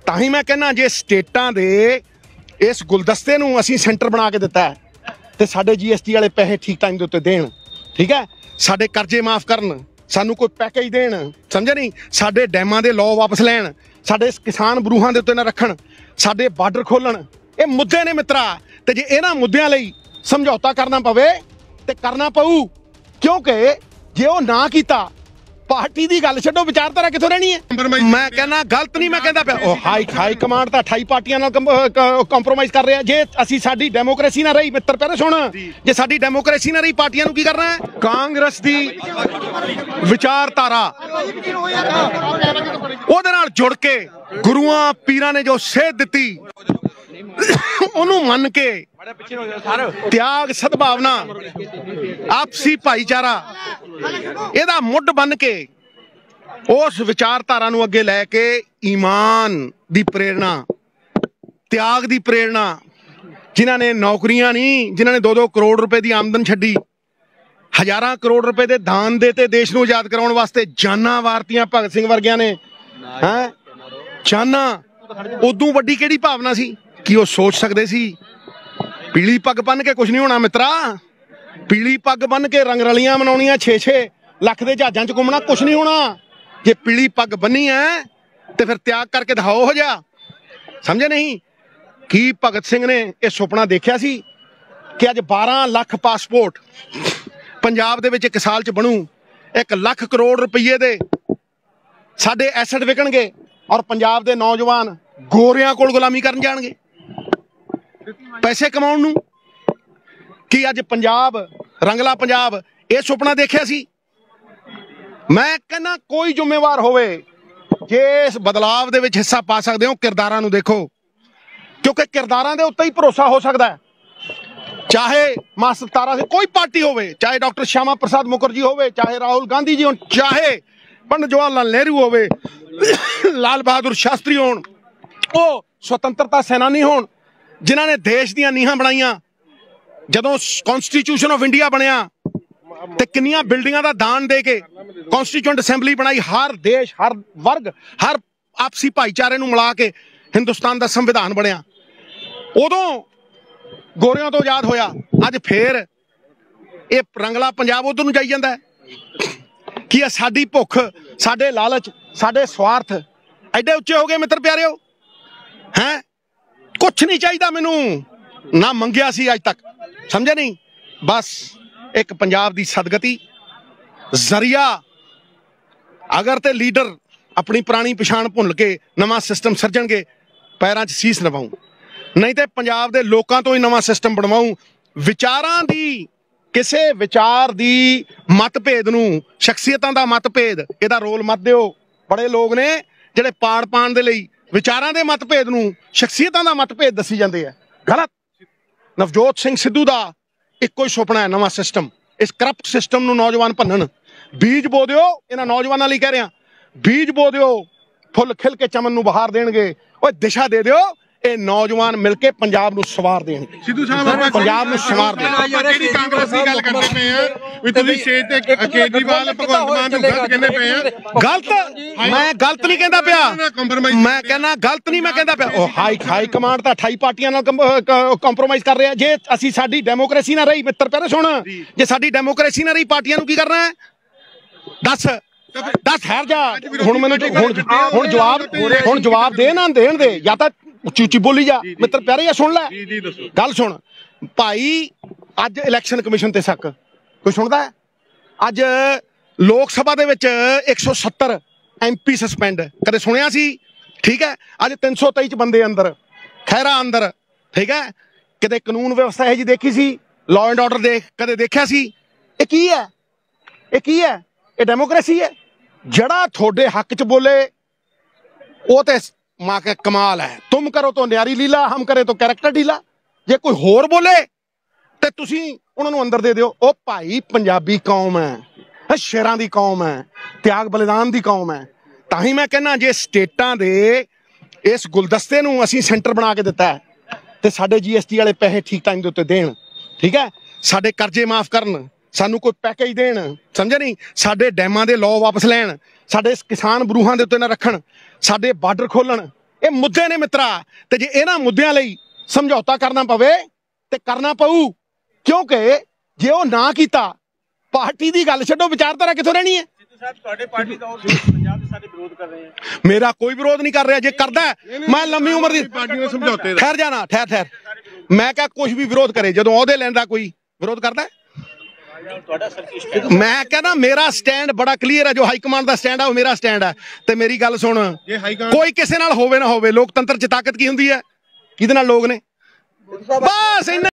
ਤਾਂ ਹੀ ਮੈਂ ਕਹਿੰਦਾ ਜੇ ਸਟੇਟਾਂ ਦੇ ਇਸ ਗੁਲਦਸਤੇ ਨੂੰ ਅਸੀਂ ਸੈਂਟਰ ਬਣਾ ਕੇ ਦਿੱਤਾ ਤੇ ਸਾਡੇ GST ਵਾਲੇ ਪੈਸੇ ਠੀਕ ਟਾਈਮ ਦੇ ਉੱਤੇ ਦੇਣ, ਠੀਕ ਹੈ, ਸਾਡੇ ਕਰਜ਼ੇ ਮਾਫ ਕਰਨ, ਸਾਨੂੰ ਕੋਈ ਪੈਕੇਜ ਦੇਣ, ਸਮਝਿਆ ਨਹੀਂ, ਸਾਡੇ ਡੈਮਾਂ ਦੇ ਲਾਅ ਵਾਪਸ ਲੈਣ, ਸਾਡੇ ਕਿਸਾਨ ਬਰੂਹਾਂ ਦੇ ਉੱਤੇ ਨਾ ਰੱਖਣ, ਸਾਡੇ ਬਾਰਡਰ ਖੋਲਣ। ਇਹ ਮੁੱਦੇ ਨੇ ਮਿੱਤਰਾ, ਤੇ ਜੇ ਇਹਨਾਂ ਮੁੱਦਿਆਂ ਲਈ ਸਮਝੌਤਾ ਕਰਨਾ ਪਵੇ ਤੇ ਕਰਨਾ ਪਊ, ਕਿਉਂਕਿ ਜੇ ਉਹ ਨਾ ਕੀਤਾ ਪਾਰਟੀ ਦੀ ਗੱਲ ਛੱਡੋ, ਵਿਚਾਰਧਾਰਾ ਕਿੱਥੋਂ ਰਹਿਣੀ ਹੈ। ਮੈਂ ਕਹਿੰਦਾ ਗਲਤ ਨਹੀਂ, ਮੈਂ ਕਹਿੰਦਾ ਪਿਆ ਉਹ ਹਾਈ ਕਮਾਂਡ ਤਾਂ 28 ਪਾਰਟੀਆਂ ਨਾਲ ਕੰਪਰੋਮਾਈਜ਼ ਕਰ ਰਿਹਾ। ਜੇ ਅਸੀਂ ਸਾਡੀ ਡੈਮੋਕ੍ਰੇਸੀ ਨਾ ਰਹੀ, ਮਿੱਤਰ ਪਹਿਲੇ ਸੁਣ, ਜੇ ਸਾਡੀ ਡੈਮੋਕ੍ਰੇਸੀ ਨਾ ਰਹੀ ਪਾਰਟੀਆਂ ਨੂੰ ਕੀ ਕਰਨਾ ਹੈ। ਕਾਂਗਰਸ ਦੀ ਵਿਚਾਰਧਾਰਾ ਉਹਦੇ ਨਾਲ ਜੁੜ ਕੇ ਗੁਰੂਆਂ ਪੀਰਾਂ ਨੇ ਜੋ ਸੇਧ ਦਿੱਤੀ ਉਹਨੂੰ ਮੰਨ ਕੇ ਤਿਆਗ, ਸਦਭਾਵਨਾ, ਆਪਸੀ ਭਾਈਚਾਰਾ ਇਹਦਾ ਮੁੱਢ ਬਣ ਕੇ ਉਸ ਵਿਚਾਰਧਾਰਾ ਨੂੰ ਅੱਗੇ ਲੈ ਕੇ ਈਮਾਨ ਦੀ ਪ੍ਰੇਰਣਾ, ਤਿਆਗ ਦੀ ਪ੍ਰੇਰਣਾ, ਜਿਨ੍ਹਾਂ ਨੇ ਨੌਕਰੀਆਂ ਨਹੀਂ, ਜਿਨ੍ਹਾਂ ਨੇ 2-2 ਕਰੋੜ ਰੁਪਏ ਦੀ ਆਮਦਨ ਛੱਡੀ, ਹਜ਼ਾਰਾਂ ਕਰੋੜ ਰੁਪਏ ਦੇ ਦਾਨ ਦੇਤੇ ਦੇਸ਼ ਨੂੰ ਆਜ਼ਾਦ ਕਰਾਉਣ ਵਾਸਤੇ, ਜਾਨਾਂ ਵਾਰਤੀਆਂ ਭਗਤ ਸਿੰਘ ਵਰਗਿਆਂ ਨੇ, ਹੈਂ, ਜਾਨਾਂ। ਉਦੋਂ ਵੱਡੀ ਕਿਹੜੀ ਭਾਵਨਾ ਸੀ ਕਿ ਉਹ ਸੋਚ ਸਕਦੇ ਸੀ ਪੀਲੀ ਪੱਗ ਬੰਨ ਕੇ ਕੁਝ ਨਹੀਂ ਹੋਣਾ ਮਿੱਤਰਾ, ਪੀਲੀ ਪੱਗ ਬੰਨ ਕੇ ਰੰਗ ਰਲੀਆਂ ਮਨਾਉਣੀਆਂ, 6-6 ਲੱਖ ਦੇ ਜਹਾਜ਼ਾਂ 'ਚ ਘੁੰਮਣਾ, ਕੁਝ ਨਹੀਂ ਹੋਣਾ। ਜੇ ਪੀਲੀ ਪੱਗ ਬੰਨੀ ਹੈ ਤੇ ਫਿਰ ਤਿਆਗ ਕਰਕੇ ਦਿਖਾਓ ਹੋ ਜਾ, ਸਮਝੇ ਨਹੀਂ। ਕੀ ਭਗਤ ਸਿੰਘ ਨੇ ਇਹ ਸੁਪਨਾ ਦੇਖਿਆ ਸੀ ਕਿ ਅੱਜ 12 ਲੱਖ ਪਾਸਪੋਰਟ ਪੰਜਾਬ ਦੇ ਵਿੱਚ ਇੱਕ ਸਾਲ 'ਚ ਬਣੂ, 1 ਲੱਖ ਕਰੋੜ ਰੁਪਈਏ ਦੇ ਸਾਡੇ ਐਸਟ ਵਿਕਣਗੇ ਔਰ ਪੰਜਾਬ ਦੇ ਨੌਜਵਾਨ ਗੋਰਿਆਂ ਕੋਲ ਗੁਲਾਮੀ ਕਰਨ ਜਾਣਗੇ ਪੈਸੇ ਕਮਾਉਣ ਨੂੰ। ਕੀ ਅੱਜ ਪੰਜਾਬ, ਰੰਗਲਾ ਪੰਜਾਬ, ਇਹ ਸੁਪਨਾ ਦੇਖਿਆ ਸੀ। ਮੈਂ ਕਹਿੰਦਾ ਕੋਈ ਜ਼ਿੰਮੇਵਾਰ ਹੋਵੇ, ਜੇ ਇਸ ਬਦਲਾਵ ਦੇ ਵਿੱਚ ਹਿੱਸਾ ਪਾ ਸਕਦੇ ਹੋ, ਕਿਰਦਾਰਾਂ ਨੂੰ ਦੇਖੋ, ਕਿਉਂਕਿ ਕਿਰਦਾਰਾਂ ਦੇ ਉੱਤੇ ਹੀ ਭਰੋਸਾ ਹੋ ਸਕਦਾ ਹੈ। ਚਾਹੇ ਮਾਸਟਰ ਤਾਰਾ ਸਿੰਘ ਕੋਈ ਪਾਰਟੀ ਹੋਵੇ, ਚਾਹੇ ਡਾਕਟਰ ਸ਼ਿਆਮਾ ਪ੍ਰਸਾਦ ਮੁਖਰਜੀ ਹੋਵੇ, ਚਾਹੇ ਰਾਹੁਲ ਗਾਂਧੀ ਜੀ ਹੋਣ, ਚਾਹੇ ਪੰਡਿਤ ਜਵਾਹਰ ਲਾਲ ਨਹਿਰੂ ਹੋਵੇ, ਲਾਲ ਬਹਾਦੁਰ ਸ਼ਾਸਤਰੀ ਹੋਣ, ਉਹ ਸੁਤੰਤਰਤਾ ਸੈਨਾਨੀ ਹੋਣ, ਜਿਨ੍ਹਾਂ ਨੇ ਦੇਸ਼ ਦੀਆਂ ਨੀਹਾਂ ਬਣਾਈਆਂ। ਜਦੋਂ ਕਨਸਟੀਟਿਊਸ਼ਨ ਆਫ ਇੰਡੀਆ ਬਣਿਆ ਤੇ ਕਿੰਨੀਆਂ ਬਿਲਡਿੰਗਾਂ ਦਾ ਦਾਨ ਦੇ ਕੇ ਕਨਸਟੀਟਿਊਐਂਟ ਅਸੈਂਬਲੀ ਬਣਾਈ, ਹਰ ਦੇਸ਼, ਹਰ ਵਰਗ, ਹਰ ਆਪਸੀ ਭਾਈਚਾਰੇ ਨੂੰ ਮਿਲਾ ਕੇ ਹਿੰਦੁਸਤਾਨ ਦਾ ਸੰਵਿਧਾਨ ਬਣਿਆ। ਉਦੋਂ ਗੋਰਿਆਂ ਤੋਂ ਆਜ਼ਾਦ ਹੋਇਆ। ਅੱਜ ਫੇਰ ਇਹ ਰੰਗਲਾ ਪੰਜਾਬ ਉਧਰ ਨੂੰ ਜਾਈ ਜਾਂਦਾ ਹੈ। ਕੀ ਆ ਸਾਡੀ ਭੁੱਖ, ਸਾਡੇ ਲਾਲਚ, ਸਾਡੇ ਸਵਾਰਥ ਐਡੇ ਉੱਚੇ ਹੋ ਗਏ ਮਿੱਤਰ ਪਿਆਰਿਓ, ਹੈਂ। ਕੁਛ ਨਹੀਂ ਚਾਹੀਦਾ ਮੈਨੂੰ, ਨਾ ਮੰਗਿਆ ਸੀ ਅੱਜ ਤੱਕ, ਸਮਝਿਆ ਨਹੀਂ। ਬਸ ਇੱਕ ਪੰਜਾਬ ਦੀ ਸਦਗਤੀ ਜ਼ਰੀਆ, ਅਗਰ ਤੇ ਲੀਡਰ ਆਪਣੀ ਪੁਰਾਣੀ ਪਛਾਣ ਭੁੱਲ ਕੇ ਨਵਾਂ ਸਿਸਟਮ ਸਿਰਜਣਗੇ, ਪੈਰਾਂ 'ਚ ਸੀਸ ਨਵਾਉਂ, ਨਹੀਂ ਤੇ ਪੰਜਾਬ ਦੇ ਲੋਕਾਂ ਤੋਂ ਹੀ ਨਵਾਂ ਸਿਸਟਮ ਬਣਵਾਉਂ। ਵਿਚਾਰਾਂ ਦੀ, ਕਿਸੇ ਵਿਚਾਰ ਦੀ ਮਤਭੇਦ ਨੂੰ, ਸ਼ਖਸੀਅਤਾਂ ਦਾ ਮਤਭੇਦ, ਇਹਦਾ ਰੋਲ ਮਤ ਦਿਓ। ਬੜੇ ਲੋਕ ਨੇ ਜਿਹੜੇ ਪਾੜ ਪਾਣ ਦੇ ਲਈ ਵਿਚਾਰਾਂ ਦੇ ਮਤਭੇਦ ਨੂੰ ਸ਼ਖਸੀਅਤਾਂ ਦਾ ਮਤਭੇਦ ਦੱਸੀ ਜਾਂਦੇ ਆ, ਗਲਤ। ਨਵਜੋਤ ਸਿੰਘ ਸਿੱਧੂ ਦਾ ਇੱਕੋ ਹੀ ਸੁਪਨਾ ਹੈ, ਨਵਾਂ ਸਿਸਟਮ। ਇਸ ਕਰਪਟ ਸਿਸਟਮ ਨੂੰ ਨੌਜਵਾਨ ਭੰਨਣ। ਬੀਜ ਬੋ ਦਿਓ, ਇਹਨਾਂ ਨੌਜਵਾਨਾਂ ਲਈ ਕਹਿ ਰਿਹਾ, ਬੀਜ ਬੋ ਦਿਓ, ਫੁੱਲ ਖਿਲ ਕੇ ਚਮਨ ਨੂੰ ਬਹਾਰ ਦੇਣਗੇ। ਓਏ ਦਿਸ਼ਾ ਦੇ ਦਿਓ, ਇਹ ਨੌਜਵਾਨ ਮਿਲ ਕੇ ਪੰਜਾਬ ਨੂੰ ਸਵਾਰ ਦੇਣਗੇ। ਸਿੱਧੂ ਸਾਹਿਬ ਪੰਜਾਬ ਨੂੰ ਸਵਾਰ ਦੇਣਗੇ। ਕਿਹੜੀ ਕਾਂਗਰਸ ਦੀ ਗੱਲ ਕਰਦੇ ਪਏ ਆ ਵੀ ਤੁਸੀਂ ਸਟੇਜ ਤੇ ਕੇਜਰੀਵਾਲ ਭਗਵੰਤ ਮਾਨ ਨੂੰ ਗਲਤ ਕਹਿੰਦੇ ਪਏ ਆ। ਗਲਤ ਮੈਂ ਗਲਤ ਨਹੀਂ ਕਹਿੰਦਾ ਪਿਆ, ਮੈਂ ਕਹਿੰਦਾ ਗਲਤ ਨਹੀਂ, ਮੈਂ ਕਹਿੰਦਾ ਪਿਆ ਉਹ ਹਾਈ ਕਮਾਂਡ ਤਾਂ 28 ਪਾਰਟੀਆਂ ਨਾਲ ਕੰਪਰੋਮਾਈਜ਼ ਕਰ ਰਿਹਾ। ਜੇ ਅਸੀਂ ਸਾਡੀ ਡੈਮੋਕ੍ਰੇਸੀ ਨਾ ਰਹੀ, ਮਿੱਤਰ ਪਹਿਲੇ ਸੁਣ, ਜੇ ਸਾਡੀ ਡੈਮੋਕ੍ਰੇਸੀ ਨਾ ਰਹੀ ਪਾਰਟੀਆਂ ਨੂੰ ਕੀ ਕਰਨਾ ਹੈ। ਦੱਸ ਠਹਿਰ ਜਾ, ਹੁਣ ਮੈਨੂੰ ਹੁਣ ਜਵਾਬ ਦੇ ਨਾ ਦੇਣ ਦੇ, ਜਾਂ ਤਾਂ ਉੱਚੀ ਉੱਚੀ ਬੋਲੀ ਜਾ ਮਿੱਤਰ ਪਿਆਰੇ। ਸੁਣ ਲੈ ਗੱਲ, ਸੁਣ ਭਾਈ। ਅੱਜ ਇਲੈਕਸ਼ਨ ਕਮਿਸ਼ਨ ਤੇ ਸ਼ੱਕ ਕੋਈ ਸੁਣਦਾ ਹੈ? ਅੱਜ ਲੋਕ ਸਭਾ ਦੇ ਵਿੱਚ 170 MP ਸਸਪੈਂਡ, ਕਦੇ ਸੁਣਿਆ ਸੀ? ਠੀਕ ਹੈ, ਅੱਜ 323 ਚ ਬੰਦੇ ਅੰਦਰ, ਖਹਿਰਾ ਅੰਦਰ, ਠੀਕ ਹੈ। ਕਿਤੇ ਕਾਨੂੰਨ ਵਿਵਸਥਾ ਇਹ ਜੀ ਦੇਖੀ ਸੀ? ਲਾਅ ਐਂਡ ਆਰਡਰ ਕਦੇ ਦੇਖਿਆ ਸੀ? ਇਹ ਕੀ ਹੈ? ਇਹ ਕੀ ਹੈ? ਇਹ ਡੈਮੋਕ੍ਰੇਸੀ ਹੈ? ਜਿਹੜਾ ਤੁਹਾਡੇ ਹੱਕ ਚ ਬੋਲੇ ਉਹ ਤੇ माँ के कमाल है। तुम करो तो न्यारी लीला, हम करे तो कैरेक्टर ढीला। जे कोई होर बोले तो तुसी उन्होंने अंदर दे दियो। ओ भाई पंजाबी कौम है, शेरां दी कौम है, त्याग बलिदान दी कौम है। तां ही मैं कहना जे स्टेटां दे इस गुलदस्ते नूं असीं सेंटर बना के दिता है ते साडे GST वाले पैसे ठीक टाइम दे उत्ते देण, ठीक है, साडे कर्जे माफ करन, सानू कोई पैकेज देण, समझे नहीं, साडे डैमां दे लॉ वापस लैण, साडे किसान बरूहां दे उत्ते ना रखण, साडे बार्डर खोलण, ਇਹ ਮੁੱਦੇ ਨੇ ਮਿੱਤਰਾ, ਤੇ ਜੇ ਇਹਨਾਂ ਮੁੱਦਿਆਂ ਲਈ ਸਮਝੌਤਾ ਕਰਨਾ ਪਵੇ ਤੇ ਕਰਨਾ ਪਊ, ਕਿਉਂਕਿ ਜੇ ਉਹ ਨਾ ਕੀਤਾ, ਪਾਰਟੀ ਦੀ ਗੱਲ ਛੱਡੋ, ਵਿਚਾਰਧਾਰਾ ਕਿੱਥੋਂ ਰਹਿਣੀ ਹੈ? ਤੁਹਾਡੇ ਪਾਰਟੀ ਦਾ ਪੰਜਾਬ ਦੇ ਸਾਰੇ ਵਿਰੋਧ ਕਰ ਰਹੇ ਹੈ। ਮੇਰਾ ਕੋਈ ਵਿਰੋਧ ਨਹੀਂ ਕਰ ਰਿਹਾ। ਜੇ ਕਰਦਾ ਮੈਂ ਲੰਮੀ ਉਮਰ ਦੀ ਪਾਰਟੀ ਨੇ ਸਮਝੌਤੇ ਦਾ ਠਹਿਰ ਜਾਣਾ, ਠਹਿਰ ਮੈਂ ਕਿਹਾ ਕੁਝ ਵੀ ਵਿਰੋਧ ਕਰੇ, ਜਦੋਂ ਉਹਦੇ ਲੈਣ ਦਾ ਕੋਈ ਵਿਰੋਧ ਕਰਦਾ, ਮੈਂ ਕਹਿੰਦਾ ਮੇਰਾ ਸਟੈਂਡ ਬੜਾ ਕਲੀਅਰ ਹੈ। ਜੋ ਹਾਈ ਕਮਾਂਡ ਦਾ ਸਟੈਂਡ ਹੈ ਉਹ ਮੇਰਾ ਸਟੈਂਡ ਹੈ। ਤੇ ਮੇਰੀ ਗੱਲ ਸੁਣ, ਕੋਈ ਕਿਸੇ ਨਾਲ ਹੋਵੇ ਨਾ ਹੋਵੇ, ਲੋਕਤੰਤਰ 'ਚ ਤਾਕਤ ਕੀ ਹੁੰਦੀ ਹੈ? ਕਿਹਦੇ ਨਾਲ ਲੋਕ ਨੇ, ਬਸ ਇੰਨਾ।